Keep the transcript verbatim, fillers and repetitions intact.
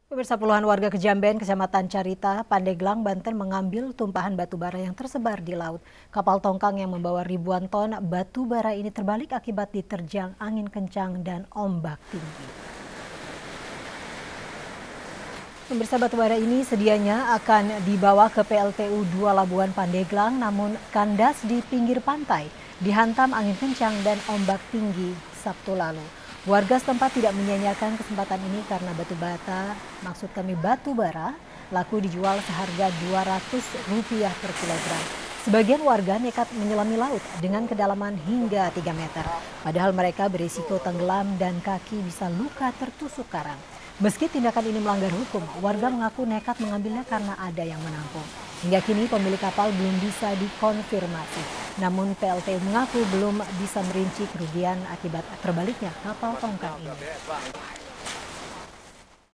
Pemirsa, puluhan warga Kejamben, Kecamatan Carita, Pandeglang, Banten mengambil tumpahan batu bara yang tersebar di laut. Kapal tongkang yang membawa ribuan ton batu bara ini terbalik akibat diterjang angin kencang dan ombak tinggi. Pemirsa, batu bara ini sedianya akan dibawa ke P L T U dua Labuan Pandeglang, namun kandas di pinggir pantai, dihantam angin kencang dan ombak tinggi Sabtu lalu. Warga setempat tidak menyanyiakan kesempatan ini karena batu bata, maksud kami batu bara, laku dijual seharga dua ratus rupiah per kilogram. Sebagian warga nekat menyelami laut dengan kedalaman hingga tiga meter. Padahal mereka berisiko tenggelam dan kaki bisa luka tertusuk karang. Meski tindakan ini melanggar hukum, warga mengaku nekat mengambilnya karena ada yang menampung. Hingga kini pemilik kapal belum bisa dikonfirmasi. Namun P L T U mengaku belum bisa merinci kerugian akibat terbaliknya kapal tongkang ini.